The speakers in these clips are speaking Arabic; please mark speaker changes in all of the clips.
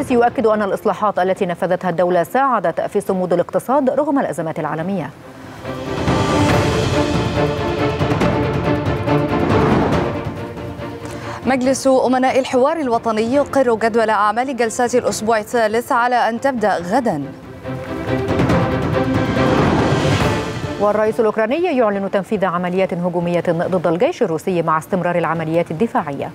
Speaker 1: السيسي يؤكد أن الإصلاحات التي نفذتها الدولة ساعدت في صمود الاقتصاد رغم الأزمات العالمية. مجلس أمناء الحوار الوطني يقر جدول أعمال جلسات الأسبوع الثالث على أن تبدأ غدا. والرئيس الأوكراني يعلن تنفيذ عمليات هجومية ضد الجيش الروسي مع استمرار العمليات الدفاعية.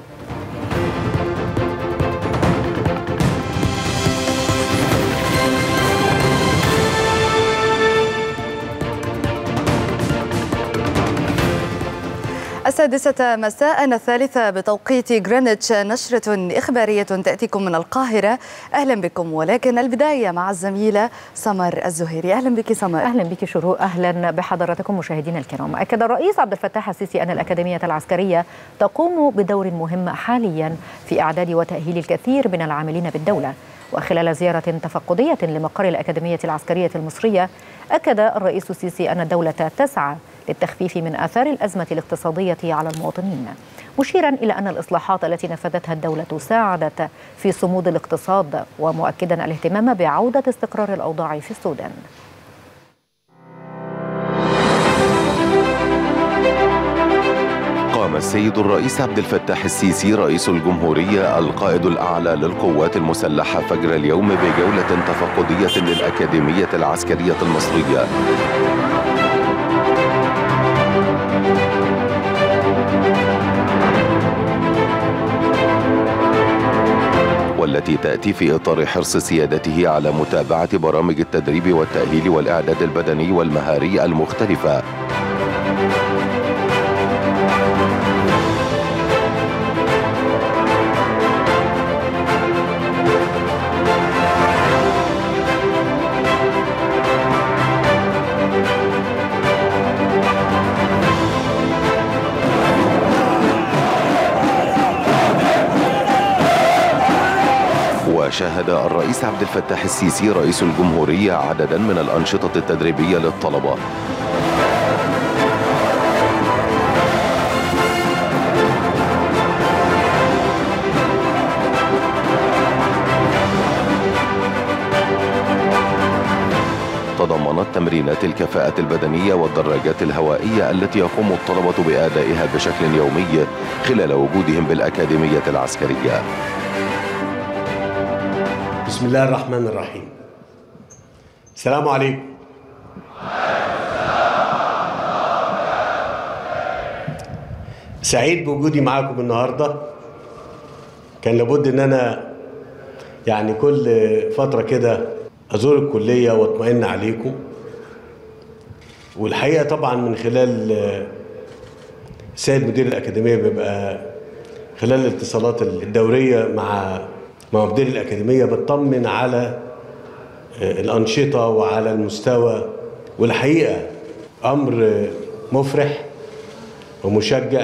Speaker 1: السادسة مساء الثالثة بتوقيت غرينتش، نشرة إخبارية تأتيكم من القاهرة. أهلا بكم، ولكن البداية مع الزميلة سمر الزهيري. أهلا بك سمر.
Speaker 2: أهلا بك شروق. أهلا بحضراتكم مشاهدينا الكرام. أكد الرئيس عبد الفتاح السيسي أن الأكاديمية العسكرية تقوم بدور مهم حاليا في إعداد وتأهيل الكثير من العاملين بالدولة. وخلال زيارة تفقدية لمقر الأكاديمية العسكرية المصرية، أكد الرئيس السيسي أن الدولة تسعى للتخفيف من آثار الأزمة الاقتصادية على المواطنين، مشيرا إلى أن الإصلاحات التي نفذتها الدولة ساعدت في صمود الاقتصاد، ومؤكدا الاهتمام بعودة استقرار الأوضاع في السودان.
Speaker 3: قام السيد الرئيس عبد الفتاح السيسي رئيس الجمهورية القائد الأعلى للقوات المسلحة فجر اليوم بجولة تفقدية للأكاديمية العسكرية المصرية، والتي تأتي في إطار حرص سيادته على متابعة برامج التدريب والتأهيل والإعداد البدني والمهاري المختلفة. وشاهد الرئيس عبد الفتاح السيسي رئيس الجمهورية عددا من الأنشطة التدريبية للطلبة، تضمنت تمرينات الكفاءة البدنية والدراجات الهوائية التي يقوم الطلبة بأدائها بشكل يومي خلال وجودهم بالأكاديمية العسكرية.
Speaker 4: بسم الله الرحمن الرحيم. السلام عليكم. سعيد بوجودي معاكم النهارده. كان لابد ان انا يعني كل فتره كده ازور الكليه واطمئن عليكم، والحقيقه طبعا من خلال السيد مدير الاكاديميه بيبقى خلال الاتصالات الدوريه مع مدير الأكاديمية بتطمن على الأنشطة وعلى المستوى، والحقيقة أمر مفرح ومشجع.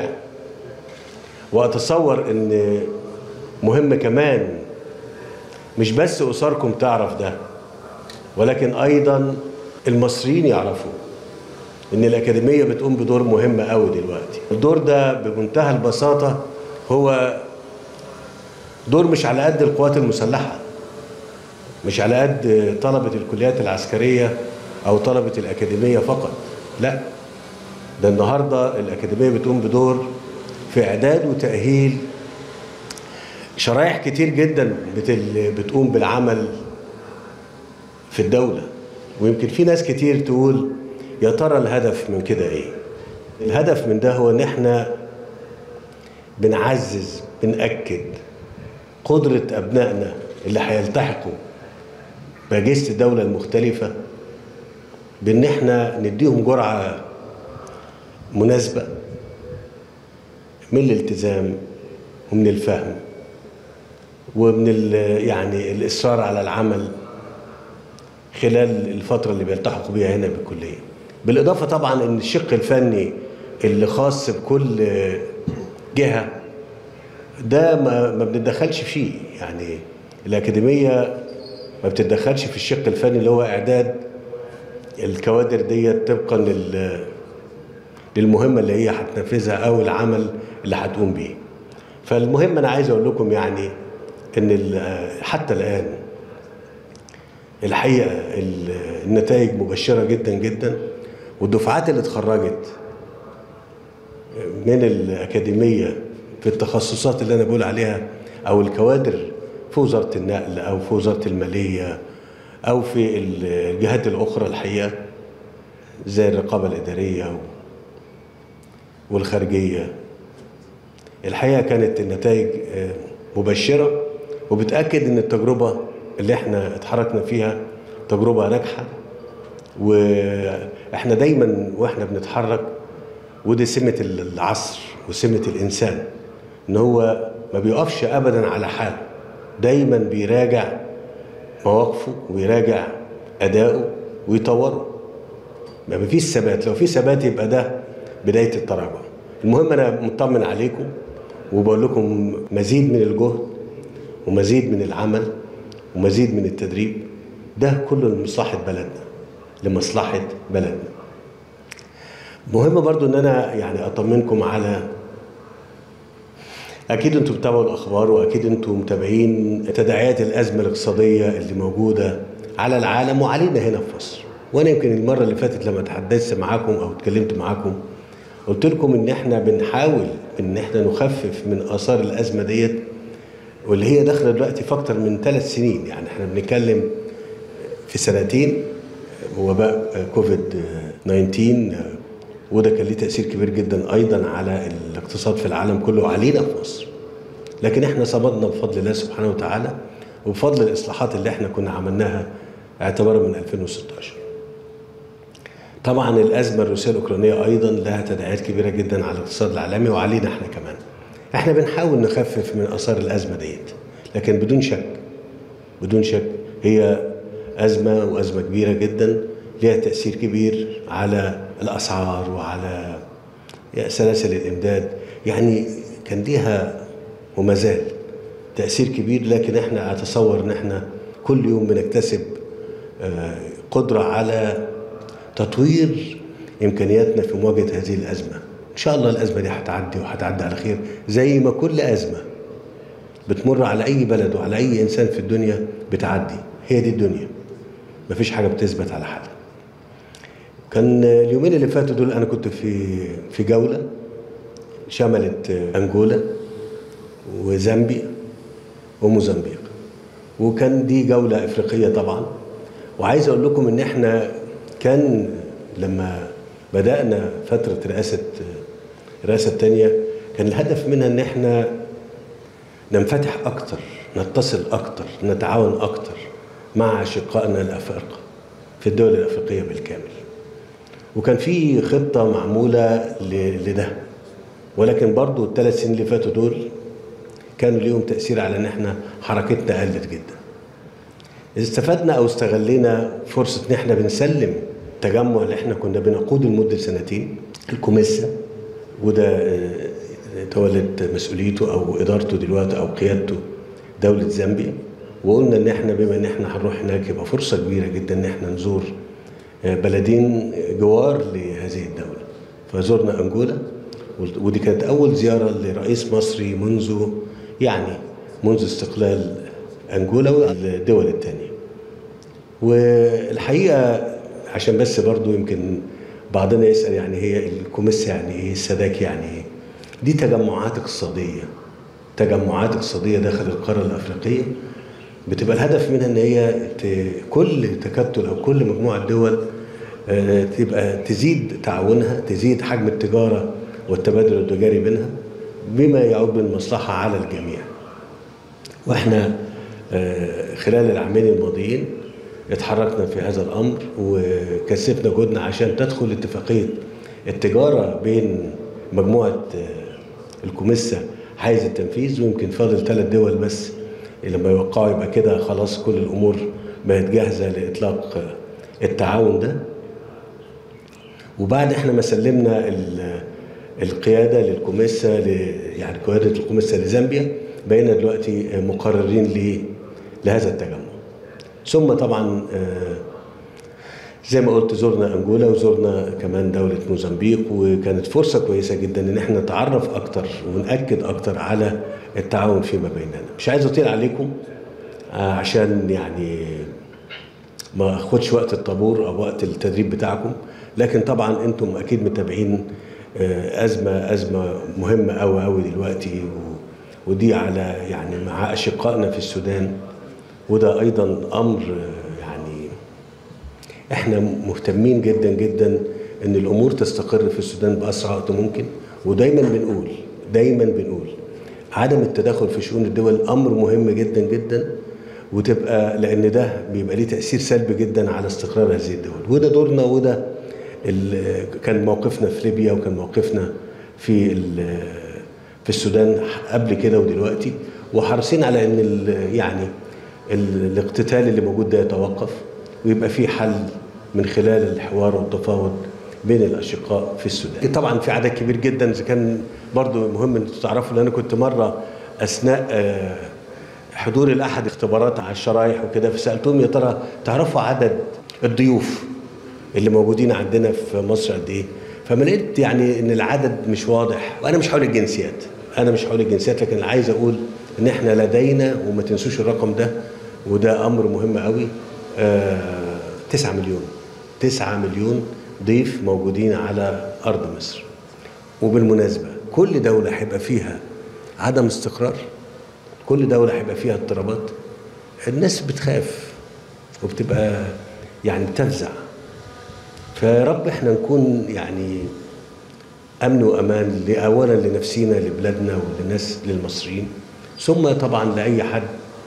Speaker 4: وأتصور أن مهم كمان مش بس أسركم تعرف ده، ولكن أيضا المصريين يعرفوا أن الأكاديمية بتقوم بدور مهم قوي دلوقتي. الدور ده بمنتهى البساطة هو دور مش على قد القوات المسلحة، مش على قد طلبة الكليات العسكرية أو طلبة الأكاديمية فقط، لا، ده النهاردة الأكاديمية بتقوم بدور في إعداد وتأهيل شرائح كتير جدا بتقوم بالعمل في الدولة. ويمكن في ناس كتير تقول يا ترى الهدف من كده إيه؟ الهدف من ده هو إن إحنا بنعزز بنأكد قدرة أبنائنا اللي هيلتحقوا بأجهزة الدولة المختلفة، بإن إحنا نديهم جرعة مناسبة من الالتزام ومن الفهم ومن يعني الإصرار على العمل خلال الفترة اللي بيلتحقوا بيها هنا بالكلية. بالإضافة طبعا إن الشق الفني اللي خاص بكل جهة ده ما بنتدخلش فيه، يعني الأكاديمية ما بتتدخلش في الشق الفني اللي هو إعداد الكوادر ديت طبقا للمهمة اللي هي هتنفذها أو العمل اللي هتقوم بيه. فالمهم أنا عايز أقول لكم يعني ان حتى الان الحقيقه النتائج مبشره جدا جدا، والدفعات اللي اتخرجت من الاكاديميه في التخصصات اللي انا بقول عليها، او الكوادر في وزاره النقل او في وزاره الماليه او في الجهات الاخرى الحقيقه زي الرقابه الاداريه والخارجيه، الحقيقه كانت النتائج مبشره وبتاكد ان التجربه اللي احنا اتحركنا فيها تجربه ناجحه. واحنا دايما واحنا بنتحرك، ودي سمه العصر وسمه الانسان، ان هو ما بيقفش ابدا على حاله، دايما بيراجع مواقفه ويراجع اداؤه ويطوره. ما فيش ثبات، لو في ثبات يبقى ده بدايه التراجع. المهم انا مطمن عليكم وبقول لكم مزيد من الجهد ومزيد من العمل ومزيد من التدريب، ده كله لمصلحه بلدنا، لمصلحه بلدنا. مهم برضو ان انا يعني اطمنكم على، اكيد انتم بتتابعوا الاخبار واكيد انتم متابعين تداعيات الازمه الاقتصاديه اللي موجوده على العالم وعلينا هنا في مصر. وانا يمكن المره اللي فاتت لما تحدثت معاكم او اتكلمت معاكم قلت لكم ان احنا بنحاول ان احنا نخفف من اثار الازمه ديت، واللي هي داخله دلوقتي في اكتر من 3 سنين. يعني احنا بنتكلم في 2 سنين وباء كوفيد 19، وده كان ليه تاثير كبير جدا ايضا على الاقتصاد في العالم كله وعلينا في مصر. لكن احنا صمدنا بفضل الله سبحانه وتعالى وبفضل الاصلاحات اللي احنا كنا عملناها اعتبارا من 2016. طبعا الازمه الروسيه الاوكرانيه ايضا لها تداعيات كبيره جدا على الاقتصاد العالمي وعلينا احنا كمان. احنا بنحاول نخفف من اثار الازمه ديت، لكن بدون شك هي ازمه وازمه كبيره جدا لها تاثير كبير على الاسعار وعلى سلاسل الامداد. يعني كان ليها وما زال تاثير كبير، لكن احنا اتصور ان احنا كل يوم بنكتسب قدره على تطوير امكانياتنا في مواجهه هذه الازمه. ان شاء الله الازمه دي هتعدي وهتعدي على خير، زي ما كل ازمه بتمر على اي بلد وعلى اي انسان في الدنيا بتعدي. هي دي الدنيا، مفيش حاجه بتثبت على حالها. كان اليومين اللي فاتوا دول انا كنت في جوله شملت انجولا وزامبيا وموزمبيق، وكان دي جوله افريقيه طبعا. وعايز اقول لكم ان احنا كان لما بدانا فتره الرئاسه الثانيه كان الهدف منها ان احنا ننفتح اكتر، نتصل اكتر، نتعاون اكتر مع اشقائنا الافارقه في الدول الافريقيه بالكامل. وكان في خطه معموله لده، ولكن برضو ال3 سنين اللي فاتوا دول كانوا ليهم تاثير على ان احنا حركتنا قلت جدا. استفدنا او استغلينا فرصه ان احنا بنسلم التجمع اللي احنا كنا بنقوده لمده 2 سنين، الكوميسا، وده تولت مسؤوليته او ادارته دلوقتي او قيادته دوله زامبيا. وقلنا ان احنا بما ان احنا هنروح هناك يبقى فرصه كبيره جدا ان احنا نزور بلدين جوار لهذه الدوله. فزورنا انجولا، ودي كانت اول زياره لرئيس مصري منذ استقلال انجولا والدول الثانيه. والحقيقه عشان بس برضو يمكن بعضنا يسال يعني هي الكوميسا يعني ايه، السادك يعني ايه؟ دي تجمعات اقتصاديه داخل القاره الافريقيه، بتبقى الهدف منها ان هي كل تكتل او كل مجموعه دول تبقى تزيد تعاونها، تزيد حجم التجاره والتبادل التجاري بينها بما يعود بالمصلحه على الجميع. واحنا خلال العامين الماضيين اتحركنا في هذا الامر وكثفنا جهدنا عشان تدخل اتفاقيه التجاره بين مجموعه الكوميسا حيز التنفيذ، ويمكن فاضل 3 دول بس لما يوقعوا يبقى كده خلاص كل الامور بقت جاهزه لاطلاق التعاون ده. وبعد احنا ما سلمنا القياده للكوميسا يعني قياده الكوميسا لزامبيا، بقينا دلوقتي مقررين لهذا التجمع. ثم طبعا زي ما قلت زرنا انجولا وزرنا كمان دولة موزمبيق، وكانت فرصة كويسة جدا ان احنا نتعرف اكتر ونأكد اكتر على التعاون فيما بيننا. مش عايز اطيل عليكم عشان يعني ما اخدش وقت الطابور او وقت التدريب بتاعكم، لكن طبعا انتم اكيد متابعين ازمة مهمة قوي دلوقتي، ودي على يعني مع اشقائنا في السودان، وده ايضا امر يعني احنا مهتمين جدا جدا ان الامور تستقر في السودان باسرع وقت ممكن. ودايما بنقول عدم التدخل في شؤون الدول امر مهم جدا جدا، وتبقى لان ده بيبقى ليه تاثير سلبي جدا على استقرار هذه الدول. وده دورنا، وده كان موقفنا في ليبيا، وكان موقفنا في السودان قبل كده ودلوقتي، وحريصين على ان يعني الاقتتال اللي موجود ده يتوقف، ويبقى في حل من خلال الحوار والتفاوض بين الاشقاء في السودان. طبعا في عدد كبير جدا، اذا كان برضو مهم ان تعرفوا ان انا كنت مره اثناء حضور الاحد اختبارات على الشرايح وكده، فسالتهم يا ترى تعرفوا عدد الضيوف اللي موجودين عندنا في مصر قد ايه؟ فما لقيت يعني ان العدد مش واضح، وانا مش حول الجنسيات، لكن اللي عايز اقول ان احنا لدينا، وما تنسوش الرقم ده وده امر مهم قوي، 9 مليون ضيف موجودين على ارض مصر. وبالمناسبه كل دوله هيبقى فيها عدم استقرار، كل دوله هيبقى فيها اضطرابات، الناس بتخاف وبتبقى يعني بتفزع. فيا رب احنا نكون يعني امن وامان اولا لنفسينا لبلادنا وللناس للمصريين، ثم طبعا لاي حد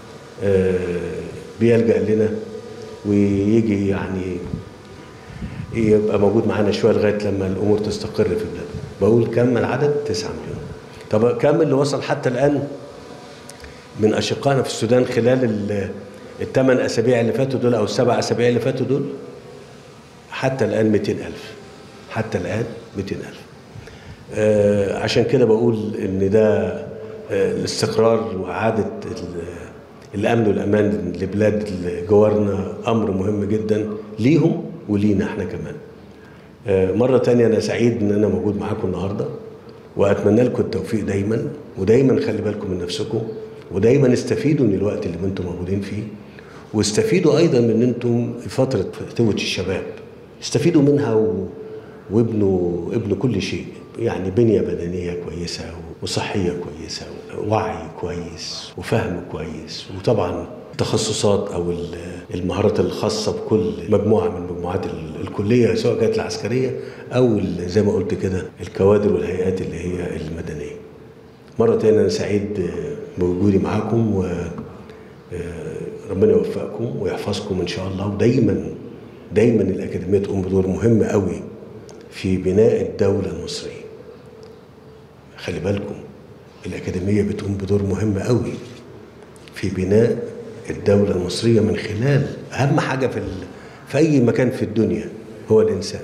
Speaker 4: بيلجأ لنا ويجي يعني يبقى موجود معانا شويه لغايه لما الامور تستقر في بلادنا. بقول كم العدد؟ 9 مليون. طب كم اللي وصل حتى الان من اشقائنا في السودان خلال ال8 اسابيع اللي فاتوا دول او ال7 اسابيع اللي فاتوا دول؟ حتى الان 200,000. حتى الان 200,000. عشان كده بقول ان ده الاستقرار واعاده الامن والامان لبلاد جوارنا امر مهم جدا ليهم ولينا احنا كمان. مره تانية انا سعيد ان انا موجود معاكم النهارده، واتمنى لكم التوفيق دايما، ودايما خلي بالكم من نفسكم، ودايما استفيدوا من الوقت اللي انتم موجودين فيه، واستفيدوا ايضا من ان انتم في فتره فتوه الشباب، استفيدوا منها وابنوا كل شيء، يعني بنيه بدنيه كويسه وصحيه كويسه ووعي كويس وفهم كويس، وطبعا التخصصات او المهارات الخاصه بكل مجموعه من مجموعات الكليه، سواء كانت العسكريه او زي ما قلت كده الكوادر والهيئات اللي هي المدنيه. مره تانية انا سعيد بوجودي معاكم، وربنا يوفقكم ويحفظكم ان شاء الله. ودايما الاكاديميه تقوم بدور مهم قوي في بناء الدوله المصريه. خلي بالكم الأكاديمية بتقوم بدور مهم قوي في بناء الدولة المصرية من خلال أهم حاجة في أي مكان في الدنيا هو الإنسان.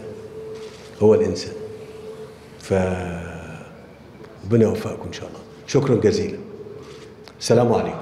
Speaker 4: ربنا يوفقكم إن شاء الله. شكرا جزيلا. السلام عليكم.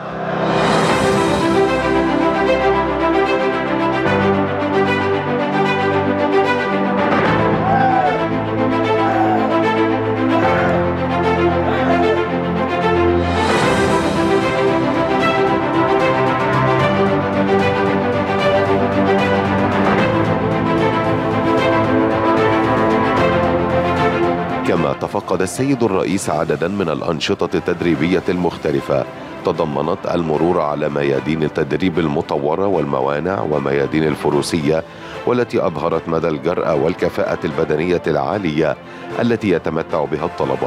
Speaker 3: كما تفقد السيد الرئيس عددا من الأنشطة التدريبية المختلفة تضمنت المرور على ميادين التدريب المطورة والموانع وميادين الفروسية، والتي أظهرت مدى الجرأة والكفاءة البدنية العالية التي يتمتع بها الطلبة.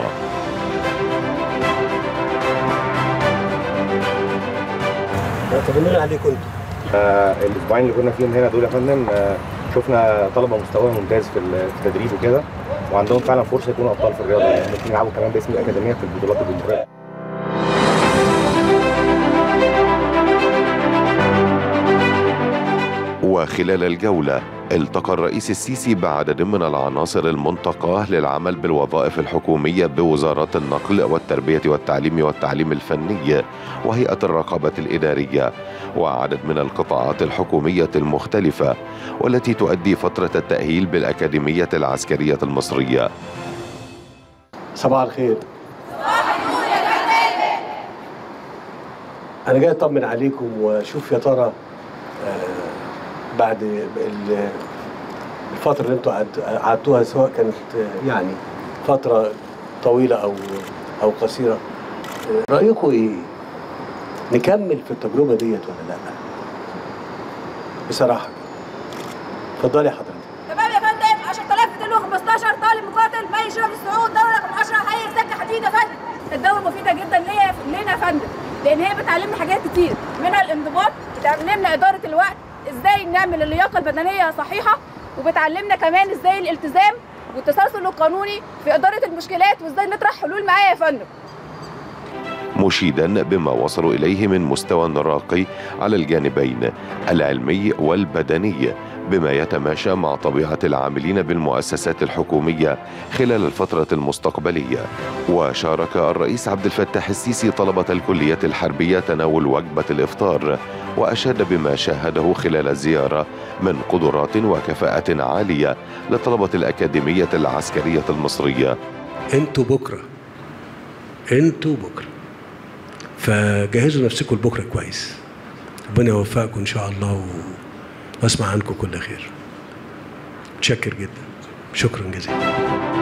Speaker 4: طمنا عليكم انتم.
Speaker 5: الاسبوعين اللي كنا فيهم هنا دول يا فندم شفنا طلبه مستواهم ممتاز في التدريب وكده، وعندهم فعلا فرصه يكونوا ابطال في الرياضه، يعني ممكن يلعبوا كمان باسم الاكاديميه في البطولات الجمهوريه.
Speaker 3: وخلال الجولة التقى الرئيس السيسي بعدد من العناصر المنتقاة للعمل بالوظائف الحكومية بوزارات النقل والتربية والتعليم والتعليم الفني وهيئة الرقابة الإدارية وعدد من القطاعات الحكومية المختلفة والتي تؤدي فترة التأهيل بالأكاديمية العسكرية المصرية.
Speaker 4: صباح الخير. صباح النور يا جماعة. أنا جاي أطمن عليكم وأشوف يا ترى بعد الفترة اللي انتوا قعدتوها سواء كانت يعني فترة طويلة أو قصيرة، رأيكم إيه؟ نكمل في التجربة ديت ولا لأ؟ بصراحة. اتفضلي يا حضرتك.
Speaker 6: تمام يا فندم. 10215 طالب مقاتل مي شهر السعود دورة رقم 10 هي سكة حديد يا فندم. الدورة مفيدة جدا لينا يا فندم، لأن هي بتعلمنا حاجات كتير، منها الانضباط، بتعلمنا إدارة الوقت، ازاي نعمل اللياقه البدنيه صحيحه، وبتعلمنا كمان ازاي الالتزام والتسلسل القانوني في اداره المشكلات وازاي نطرح حلول معايا يا فندم.
Speaker 3: مشيدا بما وصلوا اليه من مستوى راقي على الجانبين العلمي والبدني بما يتماشى مع طبيعة العاملين بالمؤسسات الحكومية خلال الفترة المستقبلية. وشارك الرئيس عبد الفتاح السيسي طلبة الكليات الحربية تناول وجبة الإفطار، وأشاد بما شاهده خلال الزيارة من قدرات وكفاءة عالية لطلبة الأكاديمية العسكرية المصرية.
Speaker 4: انتوا بكرة فجهزوا نفسكم لبكرة كويس. ربنا يوفقكم إن شاء الله واسمع عنكم كل خير. متشكر جدا، شكرا جزيلا.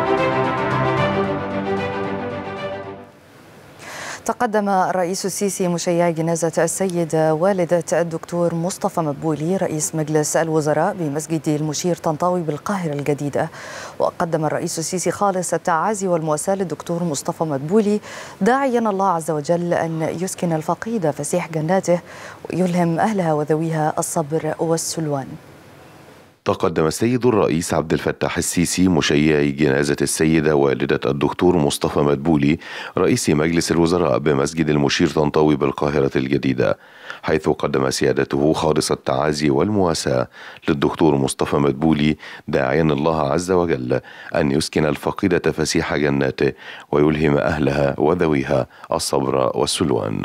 Speaker 1: تقدم الرئيس السيسي مشيع جنازة السيدة والدة الدكتور مصطفى مدبولي رئيس مجلس الوزراء بمسجد المشير طنطاوي بالقاهرة الجديدة. وقدم الرئيس السيسي خالص التعازي والمواساة للدكتور مصطفى مدبولي داعيا الله عز وجل أن يسكن الفقيدة فسيح جناته ويلهم أهلها وذويها الصبر والسلوان.
Speaker 3: تقدم السيد الرئيس عبد الفتاح السيسي مشيع جنازة السيدة والدة الدكتور مصطفى مدبولي رئيس مجلس الوزراء بمسجد المشير طنطاوي بالقاهرة الجديدة، حيث قدم سيادته خالص التعازي والمواساة للدكتور مصطفى مدبولي داعيا الله عز وجل أن يسكن الفقيدة فسيح جناته ويلهم أهلها وذويها الصبر والسلوان.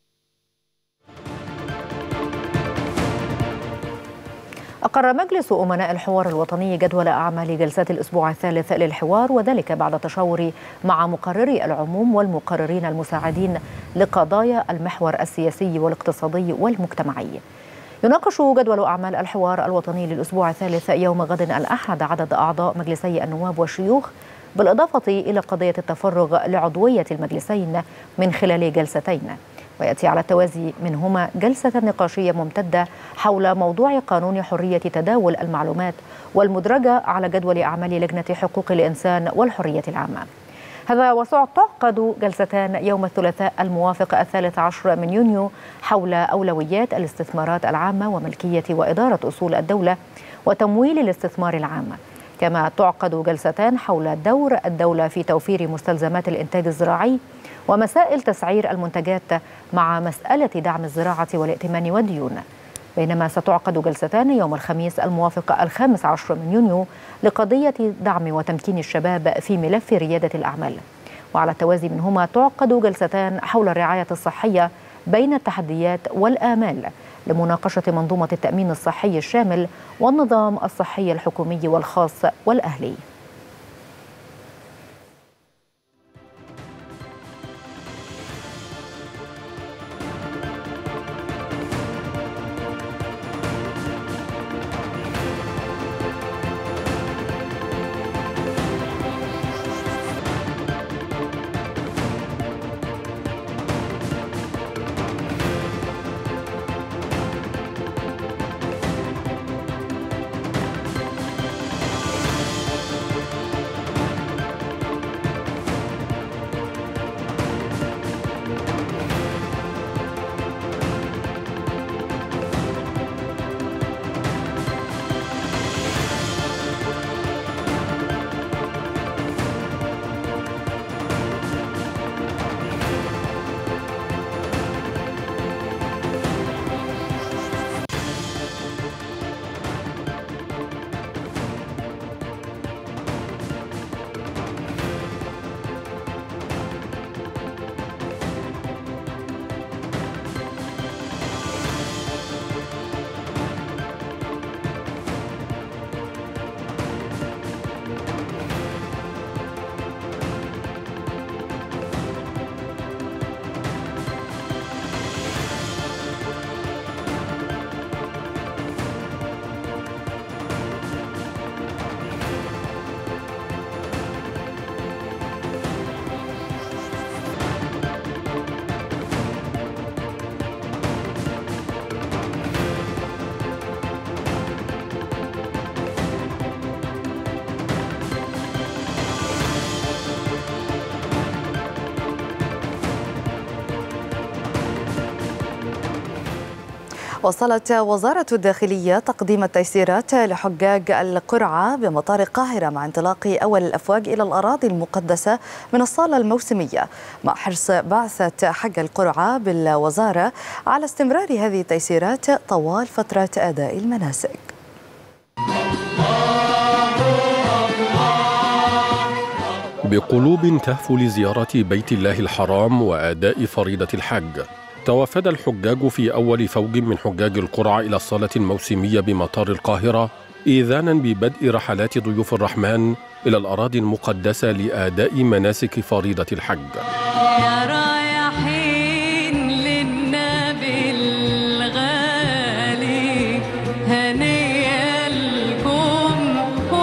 Speaker 2: أقر مجلس أمناء الحوار الوطني جدول أعمال جلسات الأسبوع الثالث للحوار، وذلك بعد تشاور مع مقرري العموم والمقررين المساعدين لقضايا المحور السياسي والاقتصادي والمجتمعي. يناقش جدول أعمال الحوار الوطني للأسبوع الثالث يوم غد الأحد عدد أعضاء مجلسي النواب والشيوخ، بالإضافة إلى قضية التفرغ لعضوية المجلسين من خلال جلستين، ويأتي على التوازي منهما جلسة نقاشية ممتدة حول موضوع قانون حرية تداول المعلومات والمدرجة على جدول أعمال لجنة حقوق الإنسان والحرية العامة. هذا وستعقد جلستان يوم الثلاثاء الموافق 13 من يونيو حول أولويات الاستثمارات العامة وملكية وإدارة أصول الدولة وتمويل الاستثمار العام، كما تعقد جلستان حول دور الدولة في توفير مستلزمات الإنتاج الزراعي ومسائل تسعير المنتجات مع مسألة دعم الزراعة والائتمان والديون، بينما ستعقد جلستان يوم الخميس الموافق 15 من يونيو لقضية دعم وتمكين الشباب في ملف ريادة الأعمال. وعلى التوازي منهما تعقد جلستان حول الرعاية الصحية بين التحديات والآمال لمناقشة منظومة التأمين الصحي الشامل والنظام الصحي الحكومي والخاص والأهلي.
Speaker 1: وصلت وزارة الداخلية تقديم التيسيرات لحجاج القرعة بمطار القاهرة مع انطلاق أول الأفواج إلى الأراضي المقدسة من الصالة الموسمية، مع حرص بعثة حج القرعة بالوزارة على استمرار هذه التيسيرات طوال فترة أداء المناسك.
Speaker 7: بقلوب تهفو لزيارة بيت الله الحرام وأداء فريضة الحج، توافد الحجاج في أول فوج من حجاج القرعة إلى الصالة الموسمية بمطار القاهرة إذانا ببدء رحلات ضيوف الرحمن إلى الأراضي المقدسة لأداء مناسك فريضة الحج.
Speaker 8: يا رايحين للنبي الغالي هنيا لكم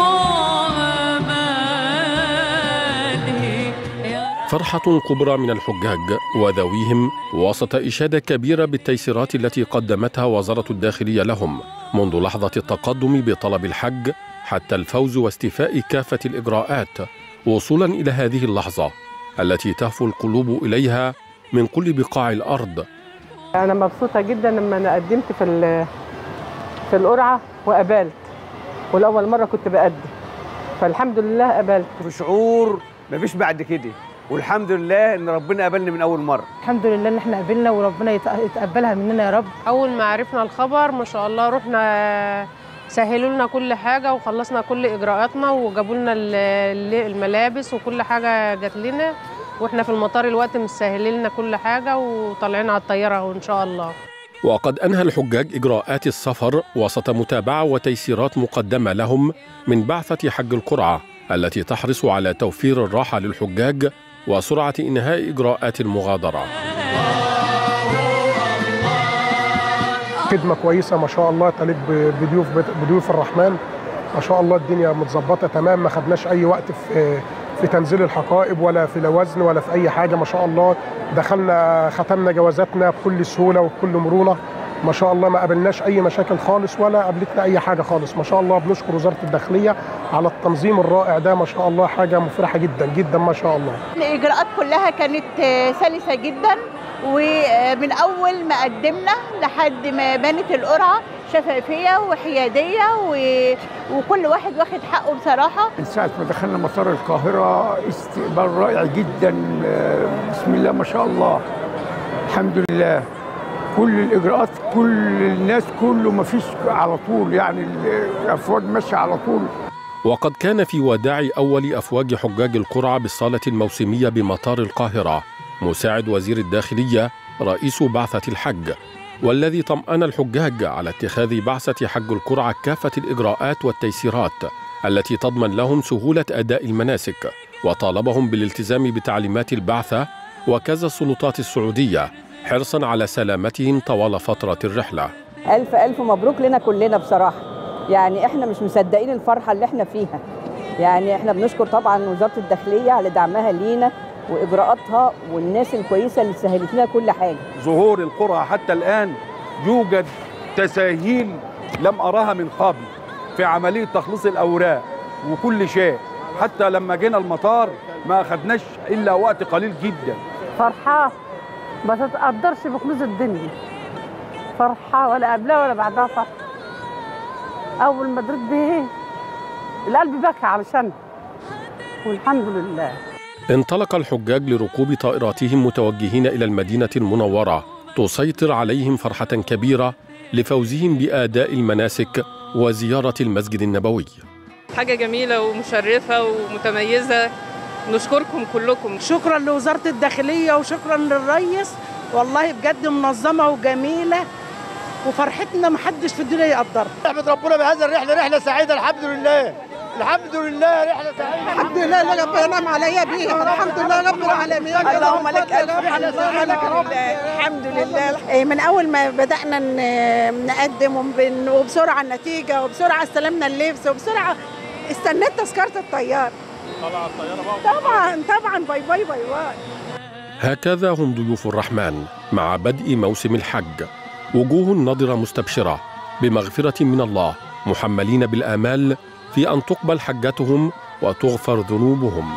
Speaker 8: وغبالي. فرحة كبرى من الحجاج وذويهم وسط إشادة كبيرة بالتيسيرات التي قدمتها وزارة الداخلية لهم منذ لحظة التقدم بطلب الحج حتى الفوز واستيفاء كافة الإجراءات وصولا إلى هذه اللحظة التي تهفو القلوب إليها من كل بقاع الأرض.
Speaker 9: أنا مبسوطة جدا لما أنا قدمت في القرعة وقبلت، والأول مرة كنت بقدم فالحمد لله قبلت.
Speaker 10: في شعور مفيش بعد كده، والحمد لله ان ربنا قبلني من اول مره.
Speaker 9: الحمد لله ان احنا قبلنا وربنا يتقبلها مننا يا رب. اول ما عرفنا الخبر ما شاء الله رحنا سهلوا لنا كل حاجه وخلصنا كل اجراءاتنا وجابوا لنا الملابس وكل حاجه جات لنا، واحنا في المطار الوقت مسهلين لنا كل حاجه وطالعين على الطياره وان شاء الله.
Speaker 7: وقد أنهى الحجاج إجراءات السفر وسط متابعة وتيسيرات مقدمة لهم من بعثة حج القرعة التي تحرص على توفير الراحة للحجاج وسرعة إنهاء إجراءات المغادرة.
Speaker 11: خدمة كويسة ما شاء الله تليق بضيوف الرحمن، ما شاء الله الدنيا متظبطة تمام، ما خدناش أي وقت في تنزيل الحقائب ولا في الوزن ولا في أي حاجة. ما شاء الله دخلنا ختمنا جوازاتنا بكل سهولة وبكل مرونة، ما شاء الله ما قابلناش أي مشاكل خالص ولا قابلتنا أي حاجة خالص. ما شاء الله بنشكر وزارة الداخلية على التنظيم الرائع ده، ما شاء الله حاجة مفرحة جدا جدا ما شاء الله.
Speaker 12: الإجراءات كلها كانت سلسة جدا، ومن أول ما قدمنا لحد ما بانت القرعة شفافية وحيادية وكل واحد واخد حقه بصراحة.
Speaker 13: من ساعة ما دخلنا مطار القاهرة استقبال رائع جدا، بسم الله ما شاء الله، الحمد لله. كل الإجراءات كل الناس كله ما فيش على طول، يعني الأفواج ماشية على طول.
Speaker 7: وقد كان في وداع أول أفواج حجاج القرعة بالصالة الموسمية بمطار القاهرة مساعد وزير الداخلية رئيس بعثة الحج، والذي طمأن الحجاج على اتخاذ بعثة حج القرعة كافة الإجراءات والتيسيرات التي تضمن لهم سهولة أداء المناسك، وطالبهم بالالتزام بتعليمات البعثة وكذا السلطات السعودية حرصا على سلامتهم طوال فترة الرحلة.
Speaker 14: ألف ألف مبروك لنا كلنا بصراحة، يعني احنا مش مصدقين الفرحة اللي احنا فيها. يعني احنا بنشكر طبعا وزارة الداخلية على دعمها لينا وإجراءاتها والناس الكويسة اللي سهلت لنا كل حاجة.
Speaker 15: ظهور القرعة حتى الآن يوجد تساهيل لم أراها من قبل في عملية تخليص الأوراق وكل شيء، حتى لما جينا المطار ما أخدناش إلا وقت قليل جدا.
Speaker 9: فرحة ما تتقدرش بكنوز الدنيا، فرحة ولا قبلها ولا بعدها فرحة. أول ما درت بيه القلب بكى علشان، والحمد لله.
Speaker 7: انطلق الحجاج لركوب طائراتهم متوجهين إلى المدينة المنورة تسيطر عليهم فرحة كبيرة لفوزهم بأداء المناسك وزيارة المسجد النبوي.
Speaker 16: حاجة جميلة ومشرفة ومتميزة، نشكركم كلكم.
Speaker 17: شكرا لوزارة الداخلية وشكرا للرئيس، والله بجد منظمة وجميلة وفرحتنا محدش في الدنيا يقدرها.
Speaker 18: نحمد ربنا بهذا الرحلة، رحلة سعيدة الحمد لله، الحمد لله رحلة سعيدة.
Speaker 17: الحمد لله اللي ربنا نعم عليا بيها، الحمد لله رب العالمين.
Speaker 12: اللهم لك الف حمد الحمد لله. من اول ما بدأنا نقدم وبسرعة النتيجة وبسرعة استلمنا اللبس وبسرعة استنيت تذكرة الطيار. طلع الطيارة بقى؟ طبعا باي باي باي باي.
Speaker 7: هكذا هم ضيوف الرحمن مع بدء موسم الحج، وجوه ناضرة مستبشرة بمغفرة من الله، محملين بالآمال في أن تقبل حجتهم وتغفر ذنوبهم.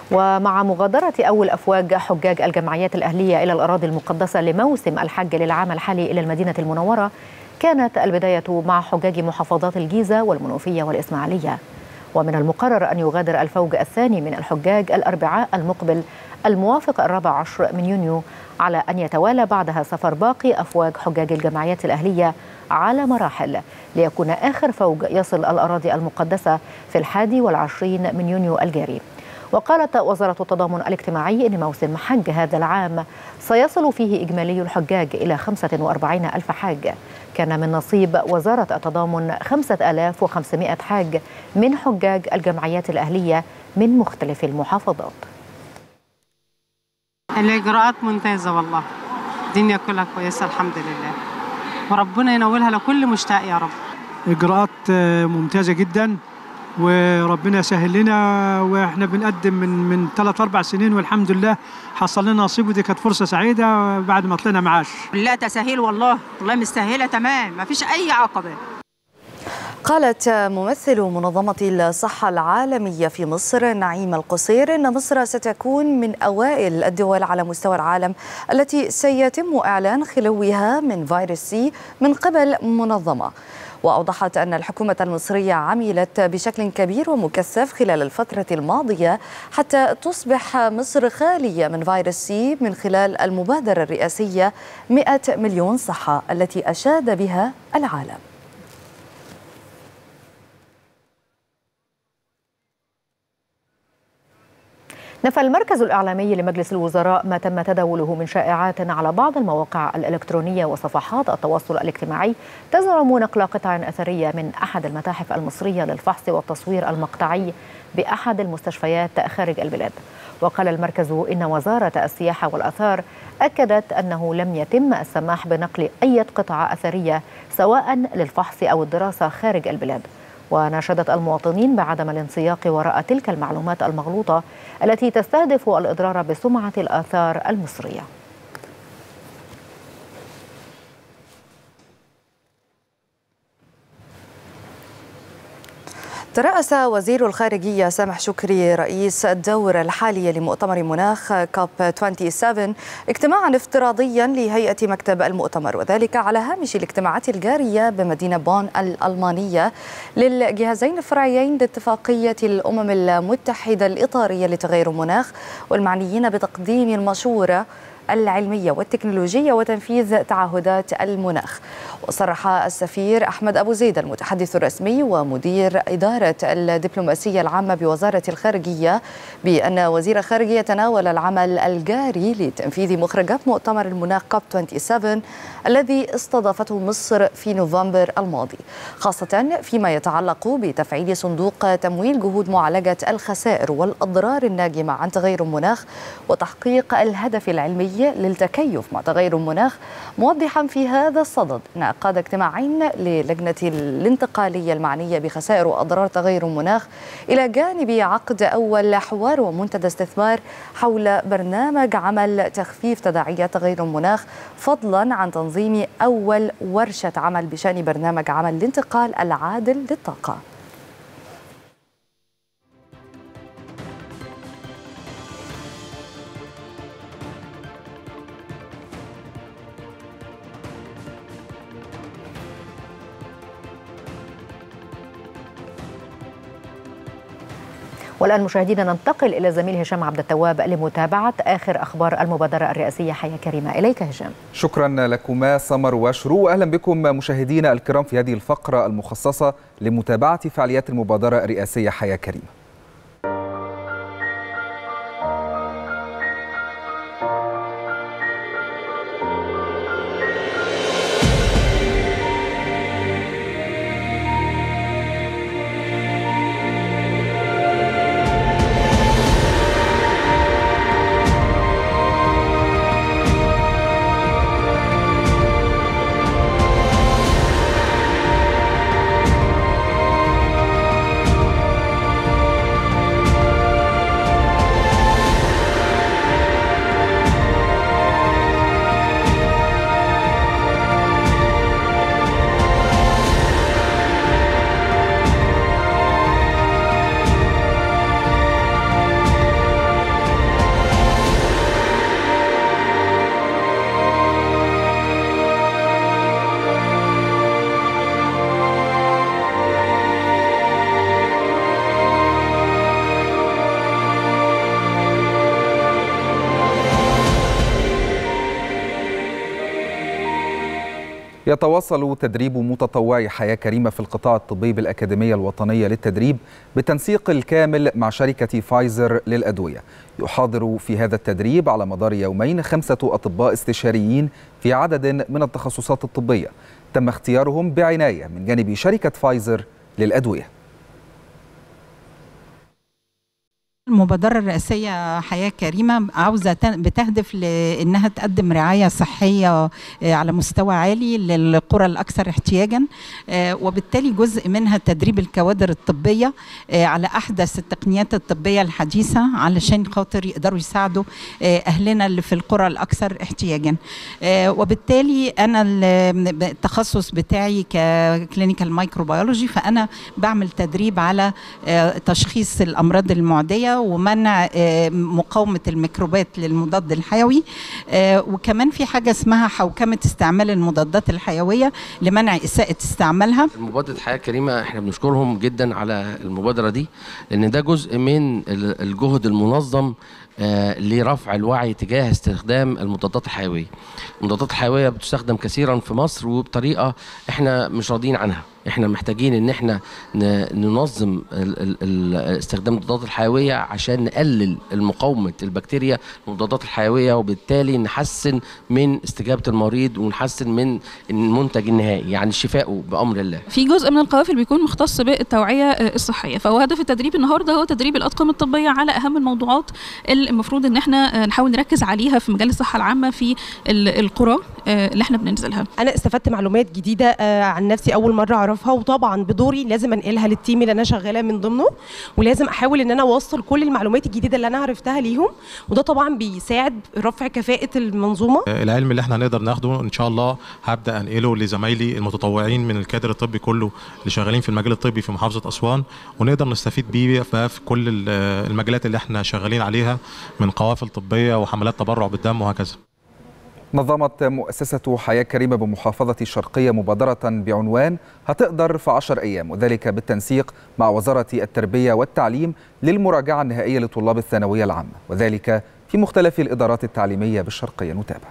Speaker 2: ومع مغادرة أول أفواج حجاج الجمعيات الأهلية إلى الأراضي المقدسة لموسم الحج للعام الحالي إلى المدينة المنورة، كانت البداية مع حجاج محافظات الجيزة والمنوفية والإسماعيلية. ومن المقرر أن يغادر الفوج الثاني من الحجاج الأربعاء المقبل الموافق 14 من يونيو، على أن يتوالى بعدها سفر باقي أفواج حجاج الجمعيات الأهلية على مراحل، ليكون آخر فوج يصل الأراضي المقدسة في 21 من يونيو الجاري. وقالت وزارة التضامن الاجتماعي إن موسم حج هذا العام سيصل فيه إجمالي الحجاج إلى 45 ألف حاج. كان من نصيب وزارة التضامن 5500 حاج من حجاج الجمعيات الأهلية من مختلف المحافظات.
Speaker 19: الإجراءات ممتازة والله، الدنيا كلها كويسة الحمد لله، وربنا ينولها لكل مشتاق يا رب.
Speaker 20: إجراءات ممتازة جدا وربنا يسهل لنا، واحنا بنقدم من 3-4 سنين والحمد لله حصل لنا نصيب، ودي كانت فرصة سعيدة بعد ما طلعنا معاش.
Speaker 21: لا تسهيل والله مستاهلة تمام، ما فيش أي عقبة.
Speaker 1: قالت ممثل منظمة الصحة العالمية في مصر نعيم القصير إن مصر ستكون من أوائل الدول على مستوى العالم التي سيتم إعلان خلوها من فيروس سي من قبل منظمة. وأوضحت أن الحكومة المصرية عملت بشكل كبير ومكثف خلال الفترة الماضية حتى تصبح مصر خالية من فيروس سي من خلال المبادرة الرئاسية 100 مليون صحة التي أشاد بها العالم.
Speaker 2: نفى المركز الإعلامي لمجلس الوزراء ما تم تداوله من شائعات على بعض المواقع الإلكترونية وصفحات التواصل الاجتماعي تزعم نقل قطع أثرية من أحد المتاحف المصرية للفحص والتصوير المقطعي بأحد المستشفيات خارج البلاد. وقال المركز إن وزارة السياحة والآثار أكدت أنه لم يتم السماح بنقل أي قطعة أثرية سواء للفحص أو الدراسة خارج البلاد. وناشدت المواطنين بعدم الانسياق وراء تلك المعلومات المغلوطة التي تستهدف الإضرار بسمعة الآثار المصرية.
Speaker 1: ترأس وزير الخارجية سامح شكري رئيس الدور الحالي لمؤتمر مناخ كوب 27 اجتماعا افتراضيا لهيئة مكتب المؤتمر، وذلك على هامش الاجتماعات الجارية بمدينة بون الألمانية للجهازين الفرعيين لاتفاقية الأمم المتحدة الإطارية لتغير المناخ والمعنيين بتقديم المشورة العلمية والتكنولوجية وتنفيذ تعهدات المناخ. وصرح السفير أحمد أبو زيد المتحدث الرسمي ومدير إدارة الدبلوماسية العامة بوزارة الخارجية بأن وزير الخارجية تناول العمل الجاري لتنفيذ مخرجات مؤتمر المناخ كوب 27 الذي استضافته مصر في نوفمبر الماضي، خاصة فيما يتعلق بتفعيل صندوق تمويل جهود معالجة الخسائر والأضرار الناجمة عن تغير المناخ وتحقيق الهدف العلمي للتكيف مع تغير المناخ، موضحا في هذا الصدد أن عقد اجتماعين للجنة الانتقالية المعنية بخسائر وأضرار تغير المناخ إلى جانب عقد أول حوار ومنتدى استثمار حول برنامج عمل تخفيف تداعيات تغير المناخ، فضلا عن تنظيم أول ورشة عمل بشأن برنامج عمل الانتقال العادل للطاقة.
Speaker 2: والآن مشاهدينا ننتقل إلى زميل هشام عبد التواب لمتابعة آخر أخبار المبادرة الرئاسية حياة كريمة. إليك هشام.
Speaker 22: شكرا لكما سمر وشروق، وأهلا بكم مشاهدينا الكرام في هذه الفقرة المخصصة لمتابعة فعاليات المبادرة الرئاسية حياة كريمة. يتواصل تدريب متطوعي حياة كريمة في القطاع الطبي بالأكاديمية الوطنية للتدريب بالتنسيق الكامل مع شركة فايزر للأدوية. يحاضر في هذا التدريب على مدار يومين 5 أطباء استشاريين في عدد من التخصصات الطبية تم اختيارهم بعناية من جانب شركة فايزر للأدوية.
Speaker 5: المبادرة الرئاسية حياة كريمة عاوزة بتهدف لأنها تقدم رعاية صحية على مستوى عالي للقرى الأكثر احتياجا، وبالتالي جزء منها تدريب الكوادر الطبية على أحدث التقنيات الطبية الحديثة علشان خاطر يقدروا يساعدوا أهلنا اللي في القرى الأكثر احتياجا. وبالتالي أنا التخصص بتاعي ككلينيكال مايكروبيولوجي، فأنا بعمل تدريب على تشخيص الأمراض المعدية ومنع مقاومة الميكروبات للمضاد الحيوي، وكمان في حاجة اسمها حوكمة استعمال المضادات الحيوية لمنع إساءة استعمالها.
Speaker 6: مبادرة حياة كريمة احنا بنشكرهم جدا على المبادرة دي، لأن ده جزء من الجهد المنظم لرفع الوعي تجاه استخدام المضادات الحيوية. المضادات الحيوية بتستخدم كثيرا في مصر وبطريقة احنا مش راضيين عنها. احنا محتاجين ان احنا ننظم استخدام المضادات الحيوية عشان نقلل مقاومة البكتيريا للمضادات الحيوية، وبالتالي نحسن من استجابة المريض ونحسن من المنتج النهائي، يعني شفائه بأمر الله.
Speaker 23: في جزء من القوافل بيكون مختص بالتوعية الصحية، فهو هدف التدريب النهارده هو تدريب الأطقم الطبية على أهم الموضوعات المفروض ان احنا نحاول نركز عليها في مجال الصحة العامة في القرى اللي احنا بننزلها.
Speaker 24: انا استفدت معلومات جديدة عن نفسي اول مرة اعرفها، وطبعا بدوري لازم انقلها للتيم اللي انا شغالة من ضمنه، ولازم احاول ان انا اوصل كل المعلومات الجديدة اللي انا عرفتها ليهم، وده طبعا بيساعد رفع كفاءة المنظومة.
Speaker 25: العلم اللي احنا هنقدر ناخده ان شاء الله هبدا انقله لزمايلي المتطوعين من الكادر الطبي كله اللي شغالين في المجال الطبي في محافظة أسوان، ونقدر نستفيد بيه في كل المجالات اللي احنا شغالين عليها من قوافل طبية وحملات تبرع بالدم وهكذا.
Speaker 22: نظمت مؤسسة حياة كريمة بمحافظة الشرقية مبادرة بعنوان هتقدر في 10 أيام، وذلك بالتنسيق مع وزارة التربية والتعليم للمراجعة النهائية لطلاب الثانوية العامة، وذلك في مختلف الإدارات التعليمية بالشرقية. نتابع.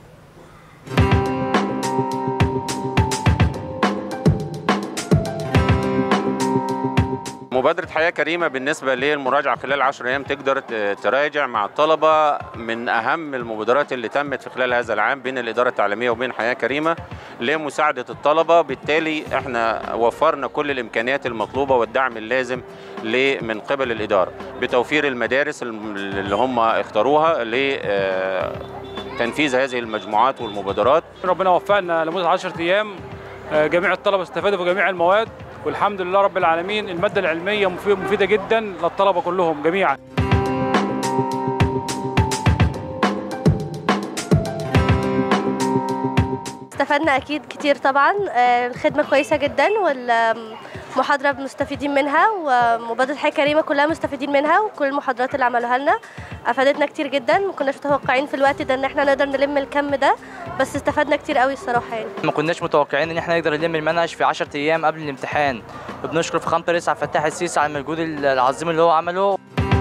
Speaker 26: مبادرة حياة كريمة بالنسبة للمراجعة خلال 10 أيام تقدر تراجع مع الطلبة من أهم المبادرات اللي تمت في خلال هذا العام بين الإدارة التعليمية وبين حياة كريمة لمساعدة الطلبة. بالتالي احنا وفرنا كل الإمكانيات المطلوبة والدعم اللازم من قبل الإدارة بتوفير المدارس اللي هم اختاروها لتنفيذ هذه المجموعات والمبادرات.
Speaker 27: ربنا وفقنا لمدة 10 أيام، جميع الطلبة استفادوا في جميع المواد، والحمد لله رب العالمين. المادة العلمية مفيدة جدا للطلبة كلهم جميعا.
Speaker 28: استفدنا أكيد كتير طبعا، الخدمة كويسة جدا والمحاضرة مستفيدين منها، ومبادرة حياة كريمة كلها مستفيدين منها، وكل المحاضرات اللي عملوها لنا أفادتنا كتير جدا. ما كناش متوقعين في الوقت ده إن احنا نقدر نلم الكم ده، بس استفدنا كتير قوي الصراحة. يعني
Speaker 29: ما كناش متوقعين إن احنا نقدر نلم المنهج في 10 أيام قبل الامتحان، وبنشكر فخامة الرئيس عبد الفتاح السيسي على المجهود العظيم اللي هو عمله.